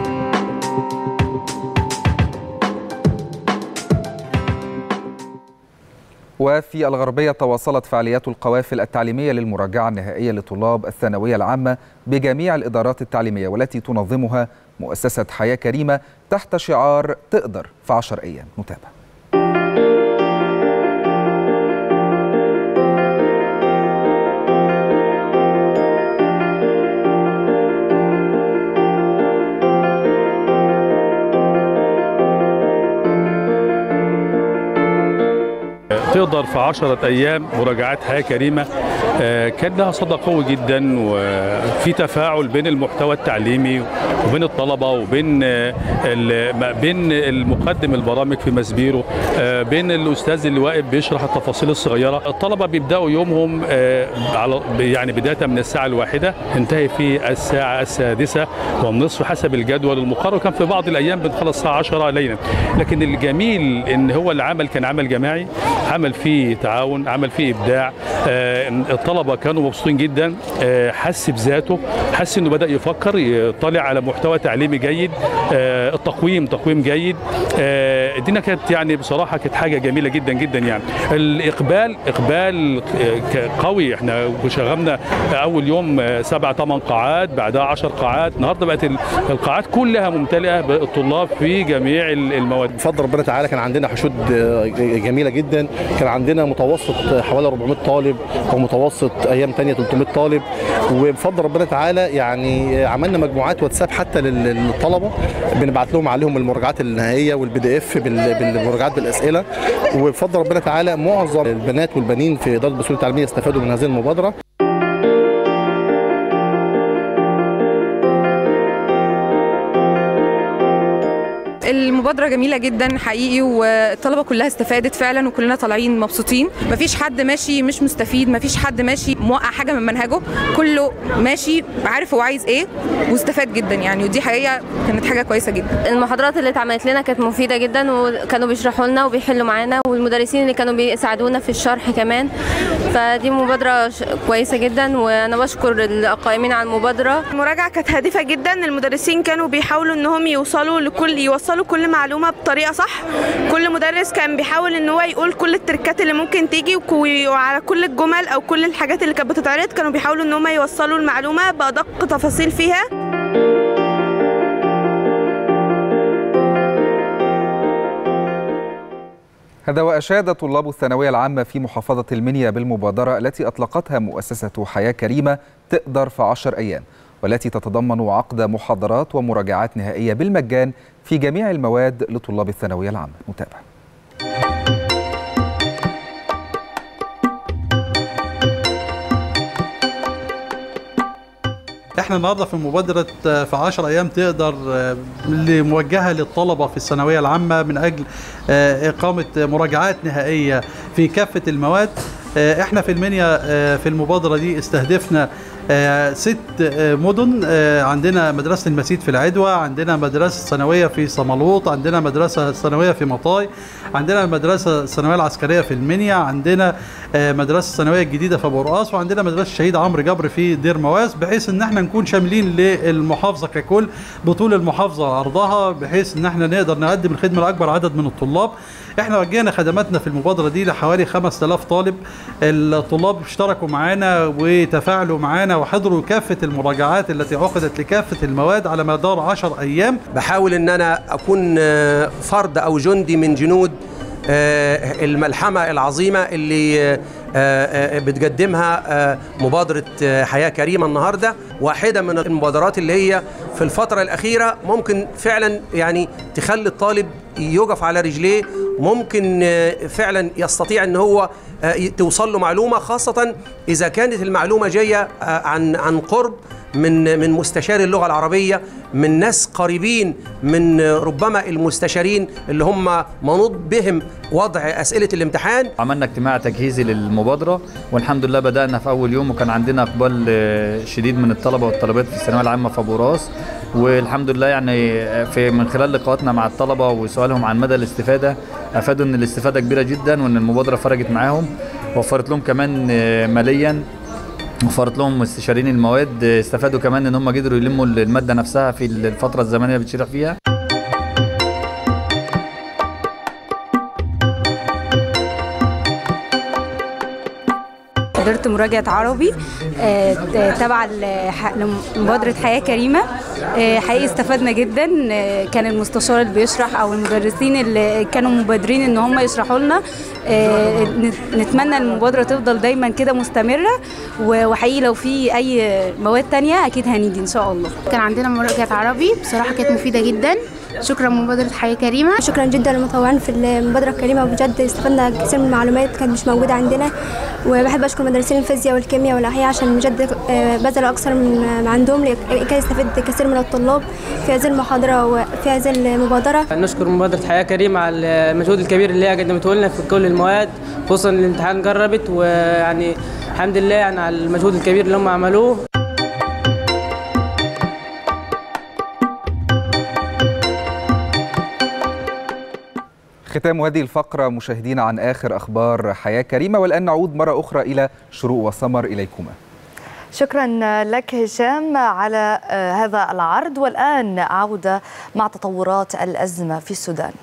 Speaker 22: وفي الغربية تواصلت فعاليات القوافل التعليمية للمراجعة النهائية لطلاب الثانوية العامة بجميع الإدارات التعليمية، والتي تنظمها مؤسسة حياة كريمة تحت شعار تقدر في 10 أيام. نتابع.
Speaker 8: تقدر في 10 أيام مراجعات حياة كريمة كان لها صدى قوي جدا، وفي تفاعل بين المحتوى التعليمي وبين الطلبة وبين بين المقدم البرامج في مسبيرو، بين الأستاذ اللي واقف بيشرح التفاصيل الصغيرة. الطلبة بيبدأوا يومهم يعني بداية من الساعة 1 انتهي في الساعة 6:30 حسب الجدول المقرر. كان في بعض الأيام بنخلص الساعة 10 ليلا، لكن الجميل إن هو العمل كان عمل جماعي، عمل
Speaker 27: عمل فيه تعاون، عمل فيه ابداع. الطلبه كانوا مبسوطين جدا، حس بذاته، حس انه بدا يفكر، يطلع على محتوى تعليمي جيد، التقويم تقويم جيد. الدنيا كانت يعني بصراحه كانت حاجه جميله جدا جدا. يعني الاقبال قوي. احنا شغلنا اول يوم 7 8 قاعات، بعدها 10 قاعات، النهارده بقت القاعات كلها ممتلئه بالطلاب في جميع المواد.
Speaker 3: بفضل ربنا تعالى كان عندنا حشود جميله جدا، كان عندنا متوسط حوالي 400 طالب ومتوسط ايام ثانيه 300 طالب، وبفضل ربنا تعالى يعني عملنا مجموعات واتساب حتى للطلبه، بنبعت لهم عليهم المراجعات النهائيه والPDF بالمراجعات بالاسئله. وبفضل ربنا تعالى معظم البنات والبنين في اداره البثوث التعليميه استفادوا من هذه المبادره.
Speaker 4: المبادرة جميلة جدا حقيقي، والطلبة كلها استفادت فعلا، وكلنا طالعين مبسوطين. مفيش حد ماشي مش مستفيد، مفيش حد ماشي موقع حاجة من منهجه، كله ماشي عارف هو عايز ايه واستفاد جدا يعني، ودي حقيقة كانت حاجة كويسة جدا.
Speaker 28: المحاضرات اللي اتعملت لنا كانت مفيدة جدا، وكانوا بيشرحوا لنا وبيحلوا معانا، والمدرسين اللي كانوا بيساعدونا في الشرح كمان. فدي مبادرة كويسة جدا، وانا بشكر القائمين على المبادرة.
Speaker 4: المراجعة كانت هادفة جدا، المدرسين كانوا بيحاولوا انهم يوصلوا كل معلومة بطريقة صح. كل مدرس كان بيحاول ان هو يقول كل التركات اللي ممكن تيجي، وعلى كل الجمل او كل الحاجات اللي كانت بتتعرض كانوا بيحاولوا ان هم يوصلوا المعلومة بأدق تفاصيل فيها.
Speaker 22: هذا وأشاد طلاب الثانوية العامة في محافظة المنيا بالمبادرة التي أطلقتها مؤسسة حياة كريمة تقدر في 10 أيام، والتي تتضمن عقد محاضرات ومراجعات نهائية بالمجان في جميع المواد لطلاب الثانوية العامة. متابع.
Speaker 9: احنا النهارده في مبادرة في 10 أيام تقدر اللي موجهة للطلبة في الثانوية العامة من أجل إقامة مراجعات نهائية في كافة المواد. احنا في المنيا في المبادرة دي استهدفنا 6 مدن. عندنا مدرسة المسيد في العدوى، عندنا مدرسة ثانوية في صمالوط، عندنا مدرسة ثانوية في مطاي، عندنا المدرسة الثانوية العسكرية في المنيا، عندنا مدرسة الثانوية الجديدة في أبو رقاص، وعندنا مدرسة الشهيد عمرو جبر في دير مواس، بحيث ان احنا نكون شاملين للمحافظة ككل بطول المحافظة وعرضها، بحيث ان احنا نقدر نقدم الخدمة لأكبر عدد من الطلاب. احنا وجهنا خدماتنا في المبادرة دي لحوالي 5000 طالب. الطلاب اشتركوا معانا وتفاعلوا معانا وحضروا كافة المراجعات التي عقدت لكافة المواد على مدار 10 أيام.
Speaker 10: بحاول ان انا اكون فرد او جندي من جنود الملحمة العظيمة اللي بتقدمها مبادرة حياة كريمة النهاردة. واحدة من المبادرات اللي هي في الفترة الأخيرة ممكن فعلا يعني تخلي الطالب يقف على رجليه، ممكن فعلا يستطيع ان هو توصل له معلومة، خاصة إذا كانت المعلومة جاية عن قرب من مستشار اللغة العربية، من ناس قريبين من ربما المستشارين اللي هم منوط بهم وضع أسئلة الامتحان.
Speaker 11: عملنا اجتماع تجهيزي للمبادرة، والحمد لله بدأنا في أول يوم، وكان عندنا إقبال شديد من الطلبة والطالبات في الثانوية العامة في أبو راس. والحمد لله يعني من خلال لقاءاتنا مع الطلبة وسؤالهم عن مدى الاستفادة أفادوا أن الاستفادة كبيرة جدا، وأن المبادرة فرجت معاهم، وفرت لهم كمان ماليا، وفرت لهم مستشارين المواد استفادوا كمان ان هم قدروا يلموا الماده نفسها في الفتره الزمنيه اللي بتشرح فيها.
Speaker 13: حضرت مراجعة عربي تبع لمبادرة حياة كريمة. حقيقي استفدنا جدا، كان المستشار اللي بيشرح او المدرسين اللي كانوا مبادرين ان هم يشرحوا لنا. نتمنى المبادرة تفضل دايما كده مستمرة، وحقيقي لو في اي مواد تانية اكيد هنيجي ان شاء الله.
Speaker 14: كان عندنا مراجعة عربي بصراحة كانت مفيدة جدا. شكرا مبادرة حياة كريمة.
Speaker 15: شكرا جدا للمتطوعين في المبادرة الكريمة، بجد استفدنا كثير من المعلومات كانت مش موجودة عندنا. وبحب اشكر مدرسين الفيزياء والكيمياء والاحياء عشان بجد بذلوا اكثر من عندهم لكي يستفيد كثير من الطلاب في هذه المحاضرة وفي هذه المبادرة.
Speaker 16: نشكر مبادرة حياة كريمة على المجهود الكبير اللي هي قدمته لنا في كل المواد، خصوصا الامتحان قربت، ويعني الحمد لله يعني على المجهود الكبير اللي هم عملوه.
Speaker 22: ختام هذه الفقرة مشاهدينا عن آخر أخبار حياة كريمة، والآن نعود مرة أخرى إلى شروق وسمر إليكما.
Speaker 1: شكرا لك هشام على هذا العرض، والآن عودة مع تطورات الأزمة في السودان.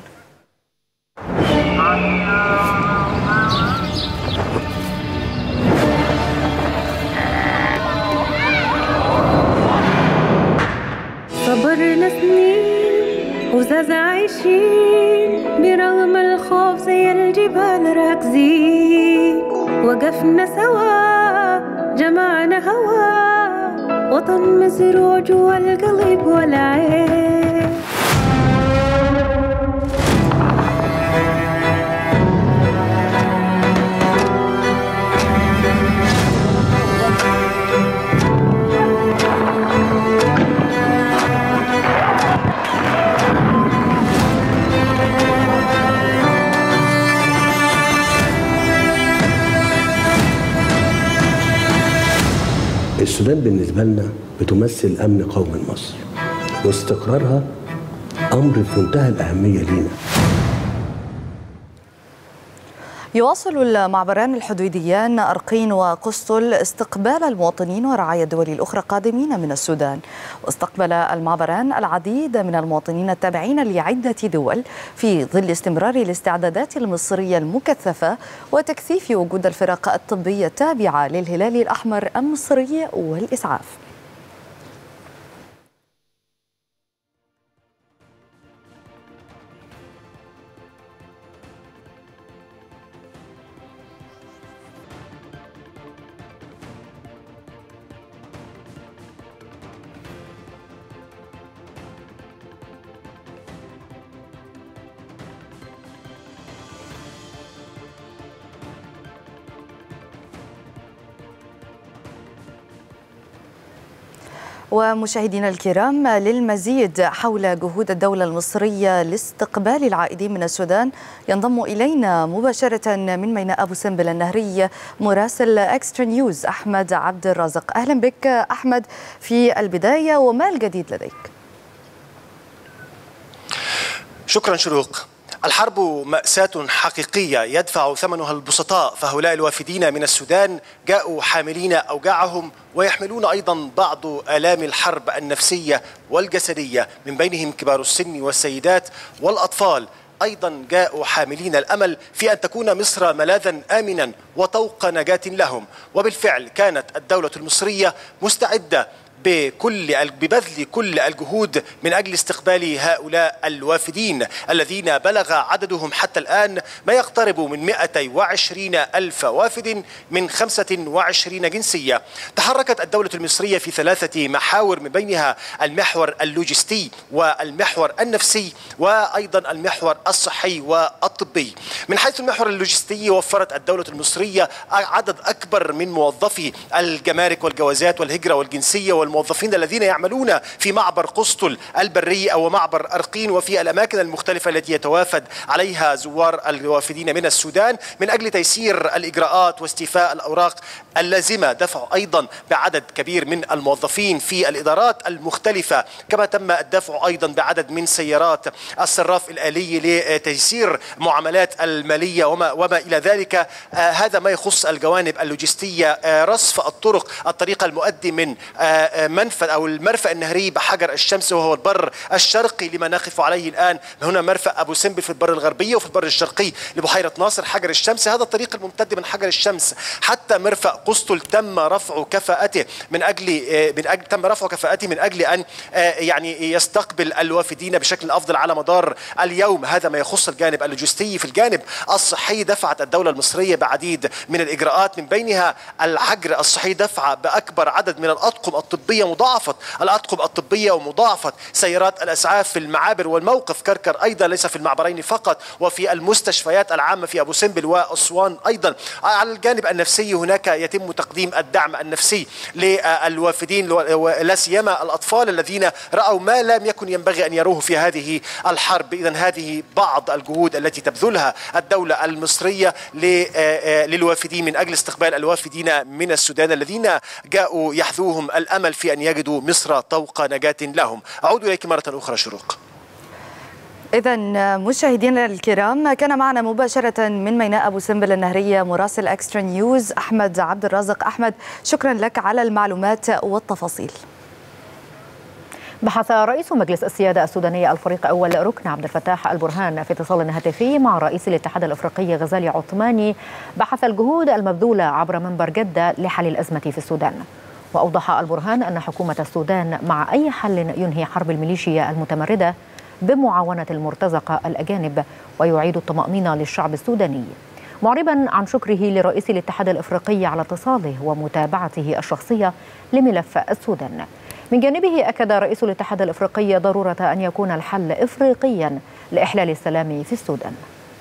Speaker 2: صبرنا سنين وزاز عايشين برغم الخوف زي الجبال راكزين، وقفنا سوا جمعنا هوا، وطن مزروع جوا القلب والعين.
Speaker 7: السودان بالنسبة لنا بتمثل أمن قومي مصر، واستقرارها أمر في منتهى الأهمية لينا.
Speaker 1: يواصل المعبران الحدوديان أرقين وقسطل استقبال المواطنين ورعايا الدول الأخرى قادمين من السودان. واستقبل المعبران العديد من المواطنين التابعين لعدة دول في ظل استمرار الاستعدادات المصرية المكثفة وتكثيف وجود الفرق الطبية التابعة للهلال الأحمر المصري والإسعاف. ومشاهدينا الكرام، للمزيد حول جهود الدولة المصرية لاستقبال العائدين من السودان ينضم إلينا مباشرة من ميناء أبو سمبل النهري مراسل إكسترا نيوز أحمد عبد الرازق. أهلا بك أحمد. في البداية، وما الجديد لديك؟
Speaker 12: شكرا شروق. الحرب مأساة حقيقية يدفع ثمنها البسطاء، فهؤلاء الوافدين من السودان جاءوا حاملين أوجاعهم ويحملون أيضا بعض آلام الحرب النفسية والجسدية، من بينهم كبار السن والسيدات والأطفال. أيضا جاءوا حاملين الأمل في أن تكون مصر ملاذا آمنا وطوق نجاة لهم، وبالفعل كانت الدولة المصرية مستعدة ببذل كل الجهود من أجل استقبال هؤلاء الوافدين الذين بلغ عددهم حتى الآن ما يقترب من 220 ألف وافد من 25 جنسية. تحركت الدولة المصرية في 3 محاور، من بينها المحور اللوجستي والمحور النفسي وأيضا المحور الصحي والطبي. من حيث المحور اللوجستي، وفرت الدولة المصرية عدد أكبر من موظفي الجمارك والجوازات والهجرة والجنسية والموظفين الذين يعملون في معبر قسطل البري أو معبر أرقين وفي الأماكن المختلفة التي يتوافد عليها زوار الوافدين من السودان، من أجل تيسير الإجراءات واستيفاء الأوراق اللازمة. دفع أيضا بعدد كبير من الموظفين في الإدارات المختلفة، كما تم الدفع أيضا بعدد من سيارات الصراف الآلي لتيسير معاملات المالية وما إلى ذلك. هذا ما يخص الجوانب اللوجستية. رصف الطريق المؤدي من منفذ أو المرفأ النهري بحجر الشمس، وهو البر الشرقي لما نقف عليه الآن. هنا مرفأ أبو سمبل في البر الغربي، وفي البر الشرقي لبحيرة ناصر حجر الشمس. هذا الطريق الممتد من حجر الشمس حتى مرفأ قسطل تم رفع كفاءته من أجل أن يعني يستقبل الوافدين بشكل أفضل على مدار اليوم. هذا ما يخص الجانب اللوجستي. في الجانب الصحي، دفعت الدولة المصرية بعديد من الإجراءات، من بينها الحجر الصحي دفع بأكبر عدد من الأطقم الطبية، مضاعفة الأطقم الطبية ومضاعفة سيارات الأسعاف في المعابر والموقف كركر، أيضا ليس في المعبرين فقط، وفي المستشفيات العامة في أبو سمبل وأسوان أيضا. على الجانب النفسي هناك يتم تقديم الدعم النفسي للوافدين، لا سيما الأطفال الذين رأوا ما لم يكن ينبغي أن يروه في هذه الحرب. إذن هذه بعض الجهود التي تبذلها الدولة المصرية للوافدين من أجل استقبال الوافدين من السودان الذين جاءوا يحذوهم الأمل في أن يجدوا مصر طوق نجاة لهم. أعود إليك مرة أخرى شروق.
Speaker 1: إذا مشاهدينا الكرام، كان معنا مباشرة من ميناء أبو سمبل النهرية مراسل إكسترا نيوز أحمد عبد الرازق. أحمد، شكرا لك على المعلومات والتفاصيل.
Speaker 5: بحث رئيس مجلس السيادة السوداني الفريق أول ركن عبد الفتاح البرهان في اتصال هاتفي مع رئيس الاتحاد الأفريقي غزالي عثماني بحث الجهود المبذولة عبر منبر جدة لحل الأزمة في السودان. وأوضح البرهان أن حكومة السودان مع أي حل ينهي حرب الميليشيا المتمردة بمعاونة المرتزقة الأجانب ويعيد الطمأنينة للشعب السوداني، معربا عن شكره لرئيس الاتحاد الأفريقي على اتصاله ومتابعته الشخصية لملف السودان. من جانبه أكد رئيس الاتحاد الأفريقي ضرورة أن يكون الحل إفريقيا لإحلال السلام في السودان.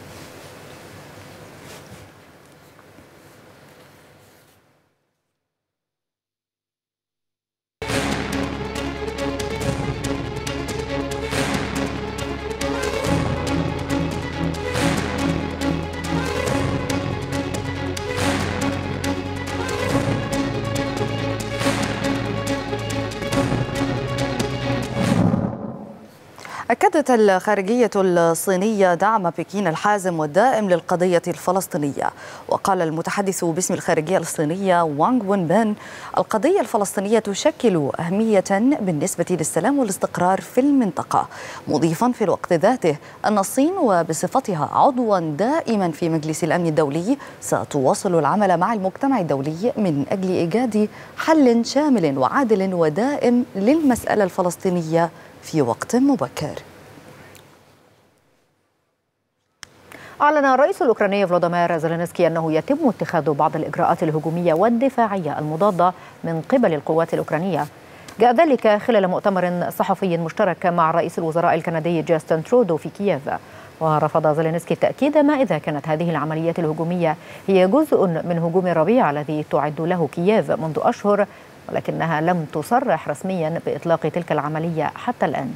Speaker 1: أكدت الخارجية الصينية دعم بكين الحازم والدائم للقضية الفلسطينية. وقال المتحدث باسم الخارجية الصينية وانغ ونبين: القضية الفلسطينية تشكل أهمية بالنسبة للسلام والاستقرار في المنطقة، مضيفا في الوقت ذاته أن الصين وبصفتها عضوا دائما في مجلس الأمن الدولي ستواصل العمل مع المجتمع الدولي من أجل إيجاد حل شامل وعادل ودائم للمسألة الفلسطينية في وقت مبكر.
Speaker 5: أعلن الرئيس الأوكراني فلوديمير زيلينسكي أنه يتم اتخاذ بعض الإجراءات الهجومية والدفاعية المضادة من قبل القوات الأوكرانية. جاء ذلك خلال مؤتمر صحفي مشترك مع رئيس الوزراء الكندي جاستن ترودو في كييف. ورفض زيلينسكي التأكيد ما إذا كانت هذه العمليات الهجومية هي جزء من هجوم الربيع الذي تعد له كييف منذ أشهر، ولكنها لم تصرح رسميا بإطلاق تلك العملية حتى الآن.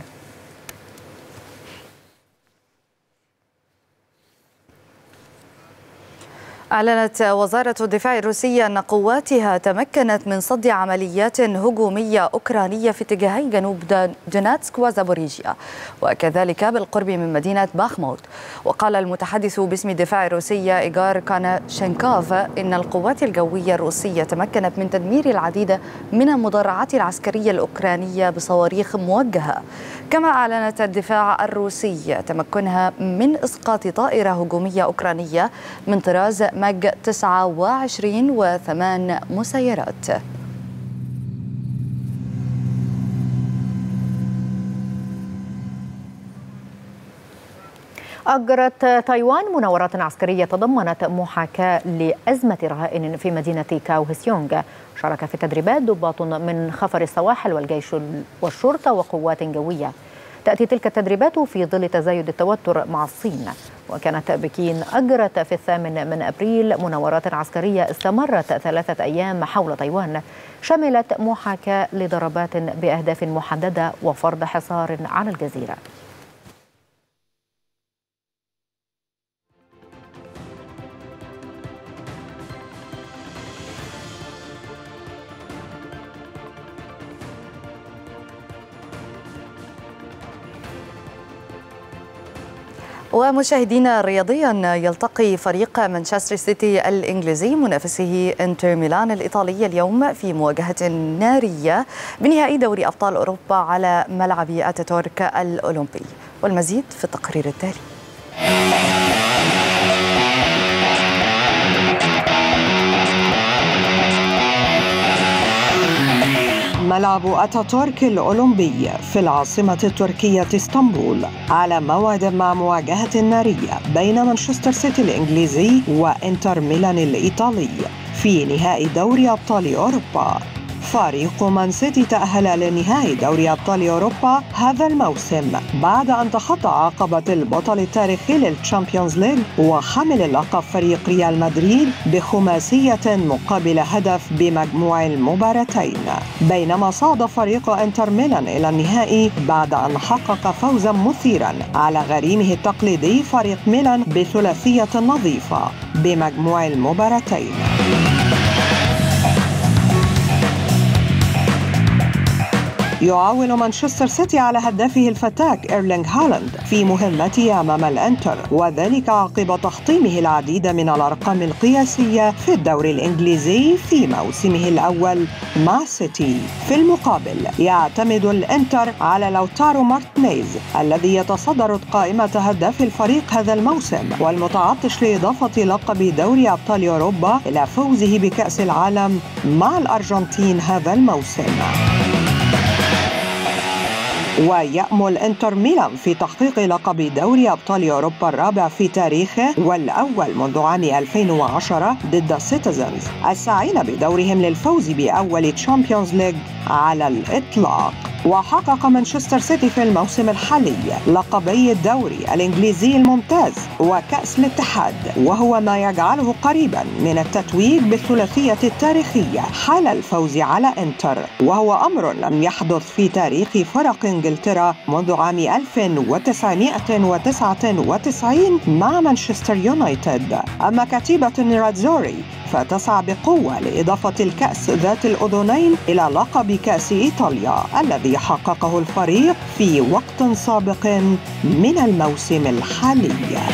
Speaker 1: أعلنت وزارة الدفاع الروسية أن قواتها تمكنت من صد عمليات هجومية أوكرانية في اتجاهي جنوب دونيتسك وزابوريجيا وكذلك بالقرب من مدينة باخموت. وقال المتحدث باسم الدفاع الروسي إيغار كاناشينكوف إن القوات الجوية الروسية تمكنت من تدمير العديد من المدرعات العسكرية الأوكرانية بصواريخ موجهة. كما أعلنت الدفاع الروسي تمكنها من إسقاط طائرة هجومية أوكرانية من طراز ماج 29 و8 مسيرات.
Speaker 5: أجرت تايوان مناورات عسكرية تضمنت محاكاة لأزمة رهائن في مدينة كاو هسيونغ. شارك في التدريبات ضباط من خفر السواحل والجيش والشرطة وقوات جوية. تأتي تلك التدريبات في ظل تزايد التوتر مع الصين. وكانت بكين أجرت في 8 من أبريل مناورات عسكرية استمرت 3 أيام حول تايوان، شملت محاكاة لضربات بأهداف محددة وفرض حصار على الجزيرة.
Speaker 1: ومشاهدينا رياضيا، يلتقي فريق مانشستر سيتي الإنجليزي منافسه انتر ميلان الإيطالي اليوم في مواجهة نارية بنهائي دوري أبطال أوروبا على ملعب أتاتورك الأولمبي. والمزيد في التقرير التالي.
Speaker 6: ملعب أتاتورك الأولمبي في العاصمة التركية اسطنبول على موعد مع مواجهة نارية بين مانشستر سيتي الإنجليزي وإنتر ميلان الإيطالي في نهائي دوري أبطال أوروبا. فريق مان سيتي تأهل لنهائي دوري أبطال أوروبا هذا الموسم بعد أن تخطى عقبة البطل التاريخي للتشامبيونز ليج وحامل اللقب فريق ريال مدريد بخماسية مقابل هدف بمجموع المباراتين، بينما صعد فريق انتر ميلان إلى النهائي بعد أن حقق فوزا مثيرا على غريمه التقليدي فريق ميلان بثلاثية نظيفة بمجموع المباراتين. يعول مانشستر سيتي على هدافه الفتاك إيرلينغ هالاند في مهمته أمام الإنتر، وذلك عقب تحطيمه العديد من الأرقام القياسية في الدوري الإنجليزي في موسمه الأول مع سيتي. في المقابل يعتمد الإنتر على لوتارو مارتينيز الذي يتصدر قائمة هداف الفريق هذا الموسم، والمتعطش لإضافة لقب دوري أبطال أوروبا إلى فوزه بكأس العالم مع الأرجنتين هذا الموسم. ويأمل إنتر ميلان في تحقيق لقب دوري أبطال أوروبا الرابع في تاريخه والأول منذ عام 2010 ضد السيتيزنز، الساعين بدورهم للفوز بأول تشامبيونز ليج على الإطلاق. وحقق مانشستر سيتي في الموسم الحالي لقبي الدوري الإنجليزي الممتاز وكأس الاتحاد، وهو ما يجعله قريبا من التتويج بالثلاثية التاريخية حال الفوز على إنتر، وهو أمر لم يحدث في تاريخ فرق إنجلترا منذ عام 1999 مع مانشستر يونايتد. أما كتيبة نيراتزوري فتسعى بقوة لإضافة الكأس ذات الأذنين إلى لقب كأس إيطاليا الذي حققه الفريق في وقت سابق من الموسم الحالي.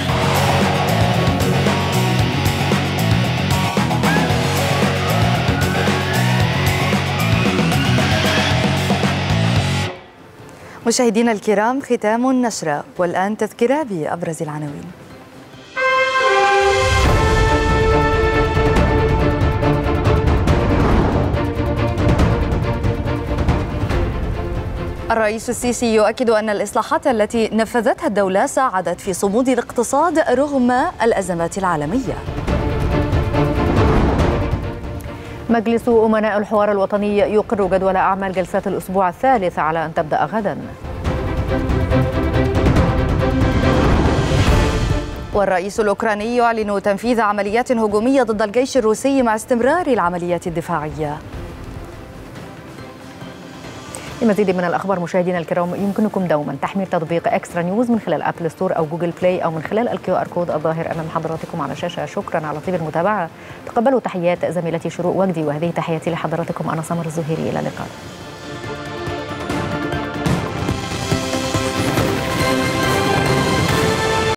Speaker 1: مشاهدينا الكرام، ختام النشرة، والآن تذكرة بأبرز العناوين. الرئيس السيسي يؤكد أن الإصلاحات التي نفذتها الدولة ساعدت في صمود الاقتصاد رغم الأزمات العالمية.
Speaker 5: مجلس أمناء الحوار الوطني يقر جدول أعمال جلسات الأسبوع الثالث على أن تبدأ غدا.
Speaker 1: والرئيس الأوكراني يعلن تنفيذ عمليات هجومية ضد الجيش الروسي مع استمرار العمليات الدفاعية.
Speaker 5: لمزيد من الأخبار مشاهدينا الكرام يمكنكم دوما تحميل تطبيق إكسترا نيوز من خلال أبل ستور أو جوجل بلاي أو من خلال الQR كود الظاهر أمام حضراتكم على الشاشة. شكرا على طيب المتابعة. تقبلوا تحيات زميلتي شروق وجدي، وهذه تحياتي لحضراتكم أنا سمر الزهيري. إلى اللقاء.